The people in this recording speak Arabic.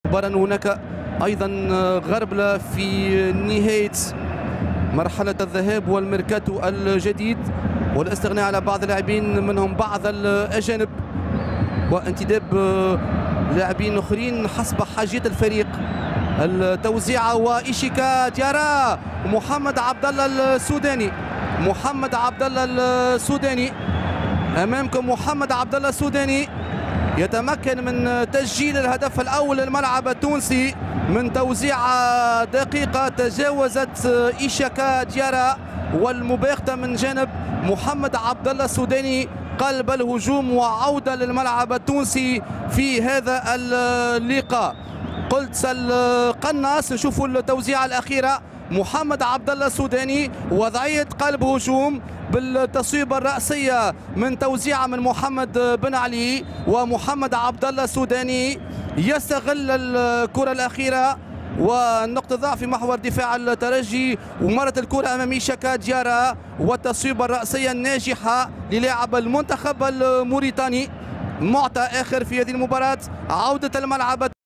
هناك ايضا غربله في نهايه مرحله الذهاب والميركاتو الجديد والاستغناء على بعض اللاعبين منهم بعض الاجانب وانتداب لاعبين اخرين حسب حاجات الفريق. التوزيعه وايشيكا ديارا ومحمد عبد الله السوداني. محمد عبد الله السوداني امامكم. محمد عبد الله السوداني يتمكن من تسجيل الهدف الاول للملعب التونسي من توزيعه دقيقه تجاوزت ايشيكا ديارا والمباغته من جانب محمد عبد الله السوداني قلب الهجوم وعوده للملعب التونسي في هذا اللقاء. قلت القناص. نشوفوا التوزيعه الاخيره. محمد عبد الله السوداني وضعيه قلب هجوم بالتصويبه الراسيه من توزيعه من محمد بن علي ومحمد عبد الله السوداني يستغل الكره الاخيره والنقطة ضعف في محور دفاع الترجي ومرت الكرة أمام إيشيكا ديارا والتصويبة الرأسية الناجحة للاعب المنتخب الموريتاني. معطى آخر في هذه المباراة عودة الملعب